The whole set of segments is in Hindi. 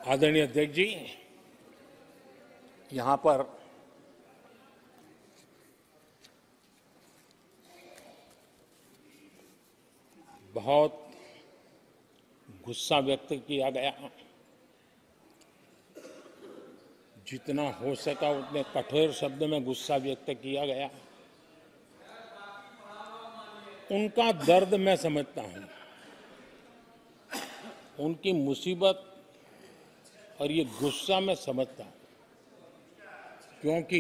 आदरणीय अध्यक्ष जी, यहां पर बहुत गुस्सा व्यक्त किया गया। जितना हो सका उतने कठोर शब्द में गुस्सा व्यक्त किया गया। उनका दर्द मैं समझता हूं, उनकी मुसीबत और ये गुस्सा मैं समझता हूं, क्योंकि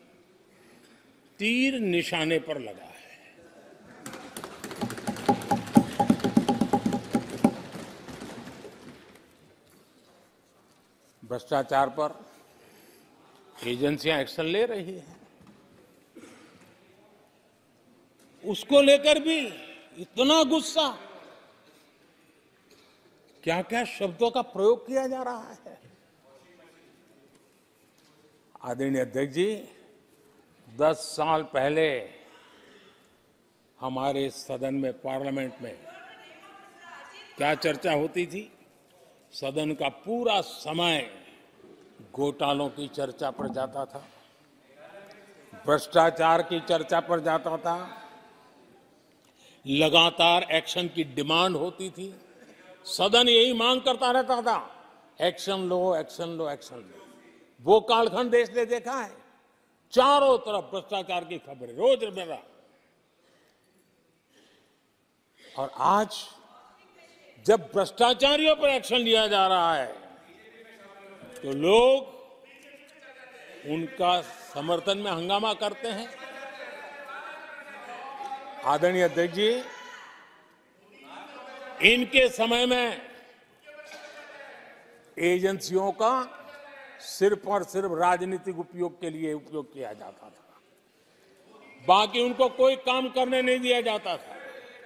तीर निशाने पर लगा है। भ्रष्टाचार पर एजेंसियां एक्शन ले रही हैं, उसको लेकर भी इतना गुस्सा, क्या क्या शब्दों का प्रयोग किया जा रहा है। आदरणीय अध्यक्ष जी, 10 साल पहले हमारे सदन में, पार्लियामेंट में क्या चर्चा होती थी? सदन का पूरा समय घोटालों की चर्चा पर जाता था, भ्रष्टाचार की चर्चा पर जाता था, लगातार एक्शन की डिमांड होती थी। सदन यही मांग करता रहता था, एक्शन लो, एक्शन लो, एक्शन लो। वो कालखंड देश ने देखा है, चारों तरफ भ्रष्टाचार की खबरें रोजमर्रा। और आज जब भ्रष्टाचारियों पर एक्शन लिया जा रहा है तो लोग उनका समर्थन में हंगामा करते हैं। आदरणीय अध्यक्ष जी, इनके समय में एजेंसियों का सिर्फ और सिर्फ राजनीतिक उपयोग के लिए उपयोग किया जाता था, बाकी उनको कोई काम करने नहीं दिया जाता था।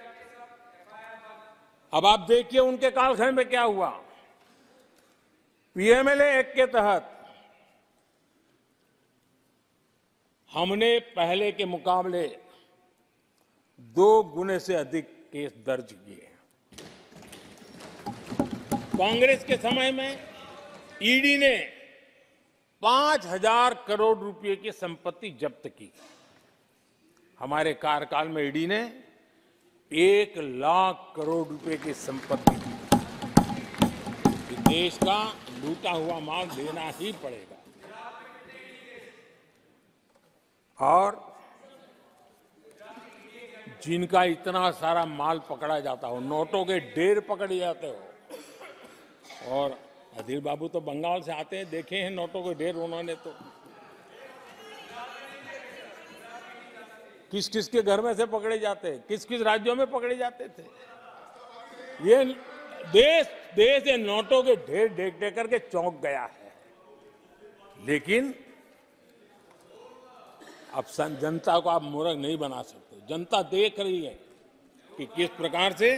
अब आप देखिए उनके कालखंड में क्या हुआ। पीएमएलए एक्ट के तहत हमने पहले के मुकाबले 2 गुने से अधिक केस दर्ज किए। कांग्रेस के समय में ईडी ने 5,000 करोड़ रुपए की संपत्ति जब्त की। हमारे कार्यकाल में ईडी ने 1 लाख करोड़ रुपए की संपत्ति की। देश का लूटा हुआ माल देना ही पड़ेगा। और जिनका इतना सारा माल पकड़ा जाता हो, नोटों के ढेर पकड़े जाते हो, और अधीर बाबू तो बंगाल से आते हैं, देखे हैं नोटों के ढेर उन्होंने। तो किस किस के घर में से पकड़े जाते, किस किस राज्यों में पकड़े जाते थे। ये देश ये नोटों के ढेर देख देख करके चौंक गया है। लेकिन अब जनता को आप मूर्ख नहीं बना सकते। जनता देख रही है कि किस प्रकार से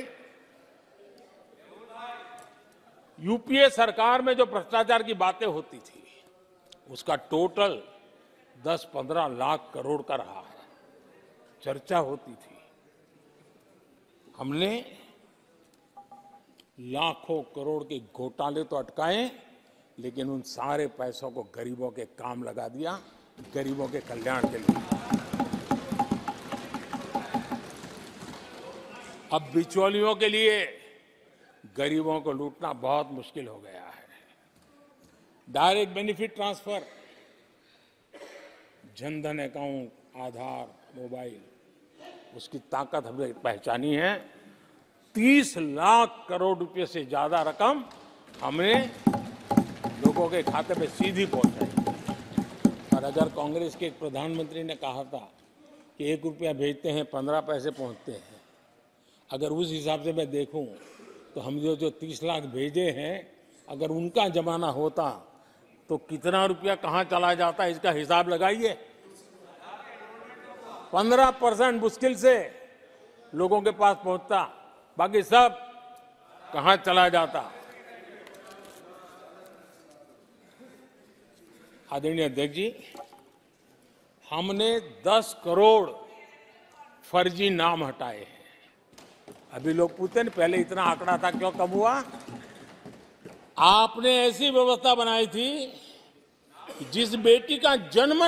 यूपीए सरकार में जो भ्रष्टाचार की बातें होती थी, उसका टोटल 10-15 लाख करोड़ का रहा है। चर्चा होती थी। हमने लाखों करोड़ के घोटाले तो अटकाए, लेकिन उन सारे पैसों को गरीबों के काम लगा दिया, गरीबों के कल्याण के लिए। अब बिचौलियों के लिए गरीबों को लूटना बहुत मुश्किल हो गया है। Direct benefit transfer, Jandhan account, Aadhaar, mobile, उसकी ताकत हमने पहचानी है। 30 लाख करोड़ रुपए से ज्यादा रकम हमने लोगों के खाते में सीधी पहुंचाई। और अगर कांग्रेस के एक प्रधानमंत्री ने कहा था कि 1 रुपया भेजते हैं 15 पैसे पहुंचते हैं, अगर उस हिसाब से मैं देखूं तो हम जो 30 लाख भेजे हैं, अगर उनका जमाना होता तो कितना रुपया कहां चला जाता, इसका हिसाब लगाइए। 15% मुश्किल से लोगों के पास पहुंचता, बाकी सब कहां चला जाता। आदरणीय अध्यक्ष जी, हमने 10 करोड़ फर्जी नाम हटाए हैं। अभी लोग पूछते हैं पहले इतना आंकड़ा था, क्यों कम हुआ? आपने ऐसी व्यवस्था बनाई थी कि जिस बेटी का जन्म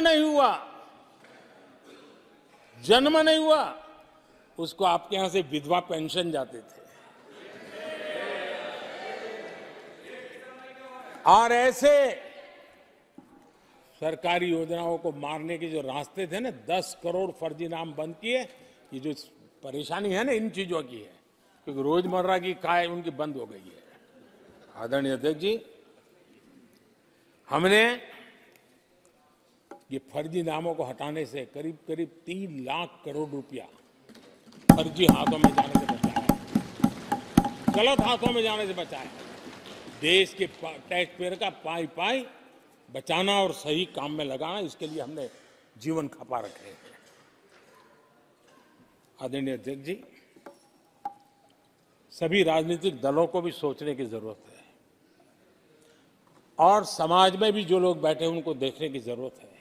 नहीं हुआ उसको आपके यहां से विधवा पेंशन जाते थे। और ऐसे सरकारी योजनाओं को मारने के जो रास्ते थे ना, 10 करोड़ फर्जी नाम बंद किए। ये जो परेशानी है ना इन चीजों की है, क्योंकि रोजमर्रा की काय उनकी बंद हो गई है। आदरणीय अध्यक्ष जी, हमने ये फर्जी नामों को हटाने से करीब करीब 3 लाख करोड़ रुपया फर्जी हाथों में जाने से बचाया, गलत हाथों में जाने से बचाया। देश के टैक्स पेयर का पाई पाई बचाना और सही काम में लगाना, इसके लिए हमने जीवन खपा रखे हैं। आदरणीय अध्यक्ष जी, सभी राजनीतिक दलों को भी सोचने की जरूरत है और समाज में भी जो लोग बैठे हैं उनको देखने की जरूरत है।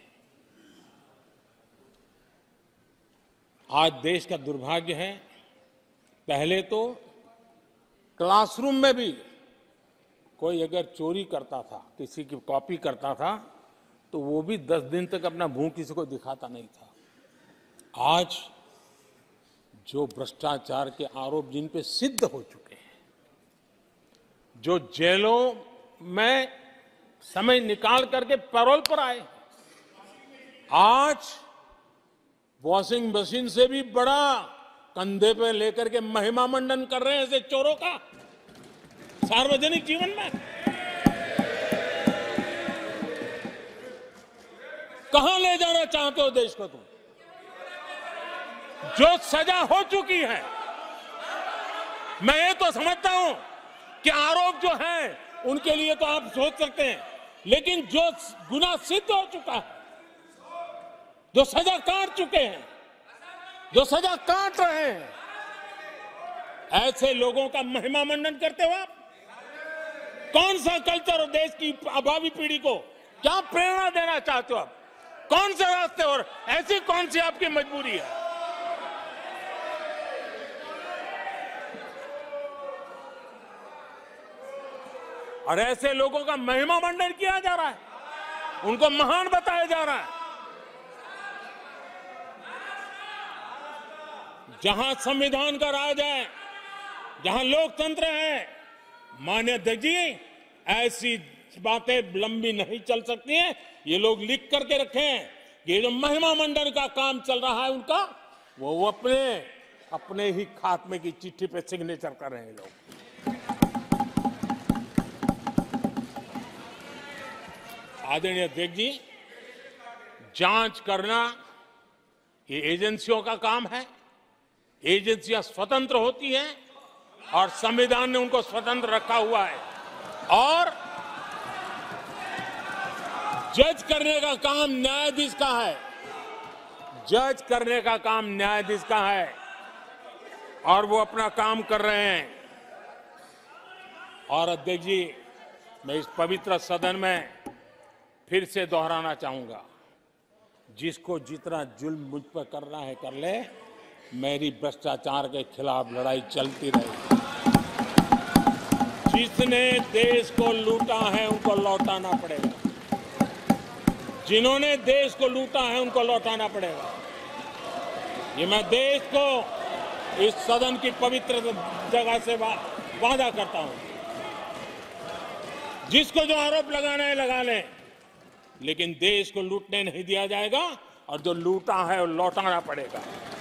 आज देश का दुर्भाग्य है, पहले तो क्लासरूम में भी कोई अगर चोरी करता था, किसी की कॉपी करता था, तो वो भी 10 दिन तक अपना मुंह किसी को दिखाता नहीं था। आज जो भ्रष्टाचार के आरोप जिन पे सिद्ध हो चुके हैं, जो जेलों में समय निकाल करके पैरोल पर आए, आज वॉशिंग मशीन से भी बड़ा कंधे पे लेकर के महिमा मंडन कर रहे हैं ऐसे चोरों का सार्वजनिक जीवन में। कहां ले जाना चाहते हो देश को तुम? जो सजा हो चुकी है, मैं ये तो समझता हूं कि आरोप जो है उनके लिए तो आप सोच सकते हैं, लेकिन जो गुनाह सिद्ध हो चुका है, जो सजा काट चुके हैं, जो सजा काट रहे हैं, ऐसे लोगों का महिमा मंडन करते हो आप? कौन सा कल्चर और देश की भावी पीढ़ी को क्या प्रेरणा देना चाहते हो आप? कौन से रास्ते और ऐसी कौन सी आपकी मजबूरी है? और ऐसे लोगों का महिमा मंडन किया जा रहा है, उनको महान बताया जा रहा है। जहां संविधान का राज है, जहां लोकतंत्र है, माननीय अध्यक्ष जी, ऐसी बातें लंबी नहीं चल सकती हैं। ये लोग लिख करके रखें कि ये जो महिमा मंडन का काम चल रहा है उनका, वो अपने ही खात्मे की चिट्ठी पे सिग्नेचर कर रहे हैं लोग। आदरणीय अध्यक्ष जी, जांच करना ये एजेंसियों का काम है। एजेंसियां स्वतंत्र होती हैं और संविधान ने उनको स्वतंत्र रखा हुआ है, और जज करने का काम न्यायाधीश का है। जज करने का काम न्यायाधीश का है और वो अपना काम कर रहे हैं। और अध्यक्ष जी, मैं इस पवित्र सदन में फिर से दोहराना चाहूंगा, जिसको जितना जुल्म मुझ पर करना है कर ले, मेरी भ्रष्टाचार के खिलाफ लड़ाई चलती रहेगी। जिसने देश को लूटा है उनको लौटाना पड़ेगा, जिन्होंने देश को लूटा है उनको लौटाना पड़ेगा। ये मैं देश को इस सदन की पवित्र जगह से वादा करता हूं। जिसको जो आरोप लगाना है लगा लें, लेकिन देश को लूटने नहीं दिया जाएगा और जो लूटा है वो लौटाना पड़ेगा।